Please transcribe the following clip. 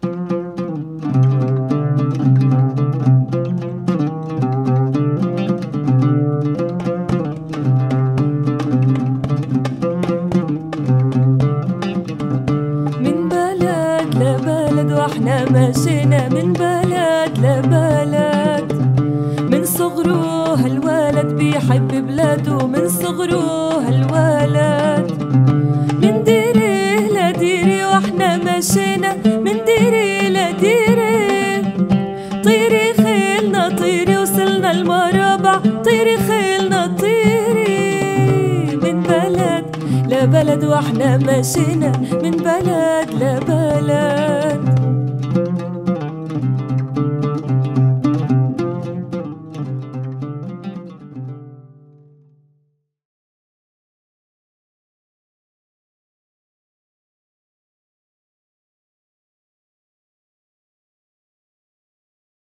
واحنا ماشينا من بلد لبلد، من صغره هالولد بيحب بلاده، من صغره هالولد من ديري لديري، واحنا ماشينا من ديري لديري. طيري خيلنا طيري وصلنا المرابع، طيري خيلنا طيري من بلد لبلد، واحنا ماشينا من بلد لبلد.